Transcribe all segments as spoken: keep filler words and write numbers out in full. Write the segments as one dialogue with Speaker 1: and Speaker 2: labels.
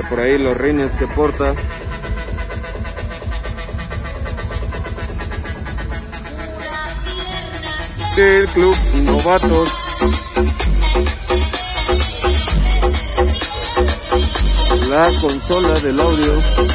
Speaker 1: por ahí los rines que porta. Del Club Novatos. La consola del audio.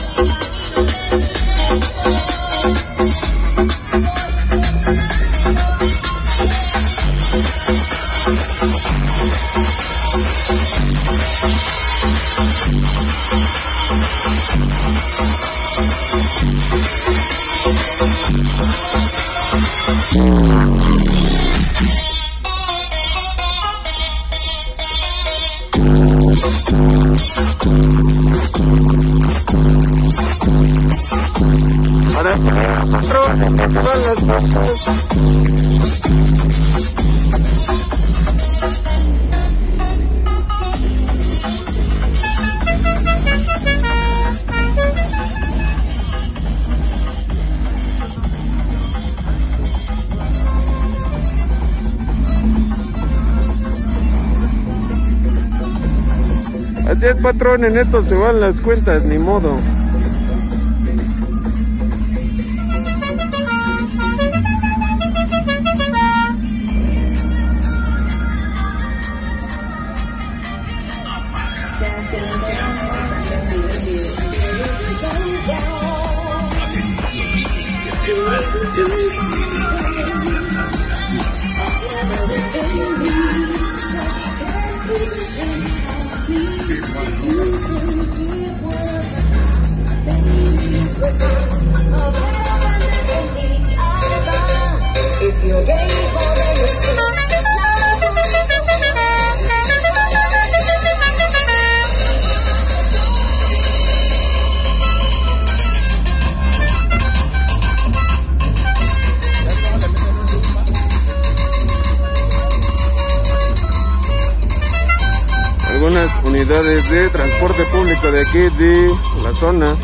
Speaker 1: Así es, patrón, en esto se van las cuentas, ni modo. Algunas unidades de transporte público de aquí de la zona.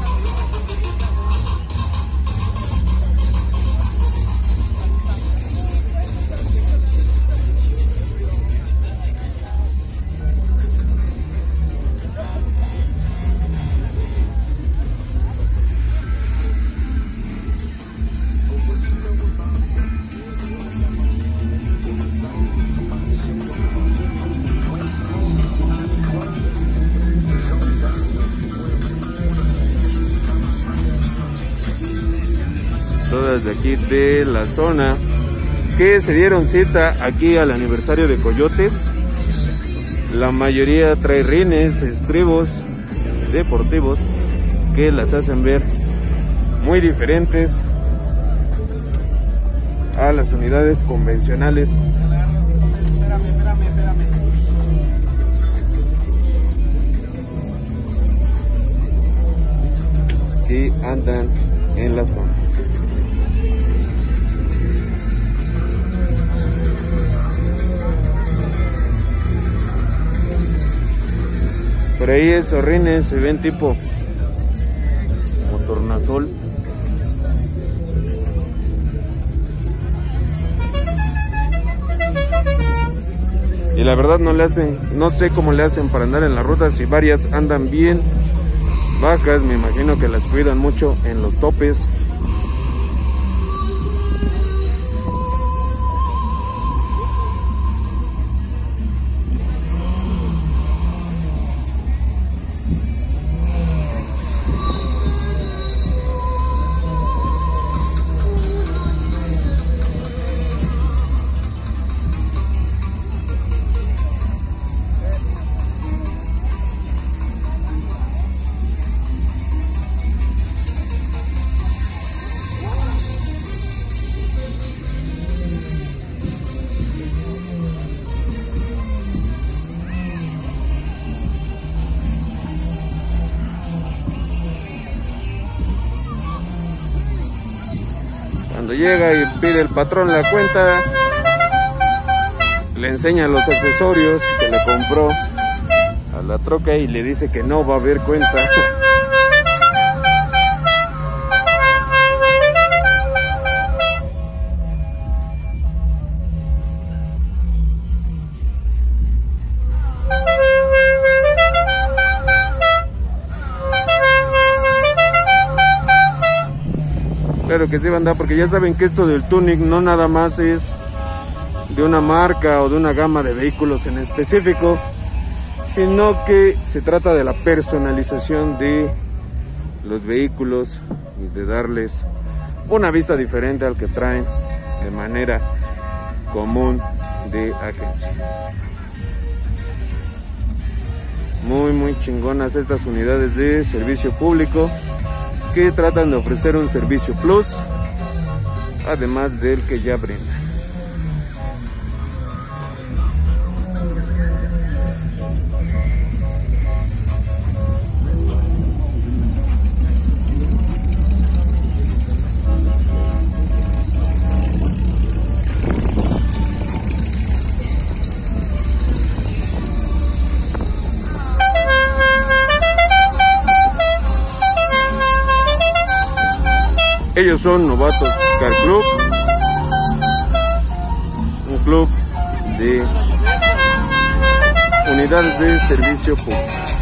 Speaker 1: Todas de aquí de la zona que se dieron cita aquí al aniversario de Coyotes. La mayoría trae rines, estribos deportivos que las hacen ver muy diferentes a las unidades convencionales.
Speaker 2: Espérame, espérame, espérame.
Speaker 1: Que andan en la zona. Por ahí esos rines se ven tipo como tornasol. Y la verdad no le hacen, no sé cómo le hacen para andar en la ruta, si varias andan bien bajas, me imagino que las cuidan mucho en los topes. Cuando llega y pide el patrón la cuenta, le enseña los accesorios que le compró a la troca y le dice que no va a haber cuenta. claro que sí, banda, porque ya saben que esto del tuning no nada más es de una marca o de una gama de vehículos en específico, sino que se trata de la personalización de los vehículos y de darles una vista diferente al que traen de manera común de agencia. Muy muy chingonas estas unidades de servicio público que tratan de ofrecer un servicio plus además del que ya brindan. Ellos son Novatos Car Club, un club de unidades de servicio público.